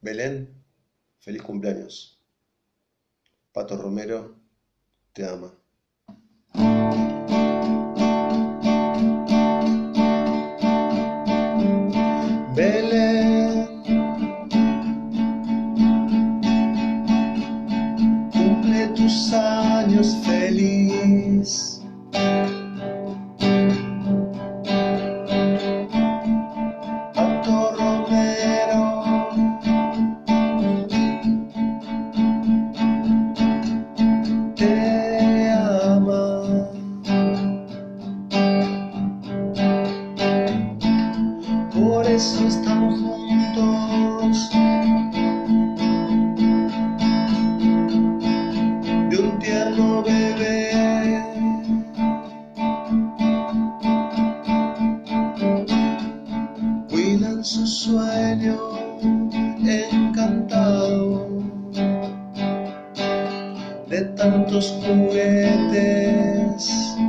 Belén, feliz cumpleaños. Pato Romero te ama. Belén, cumple tus años feliz. Pato Romero te ama. Por eso están juntos de un tierno bebé. Cuidan su sueño encantado de tantos juguetes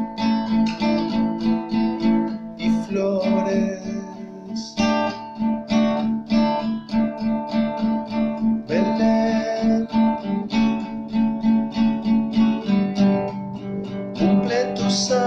y flores. Belén, cumple tus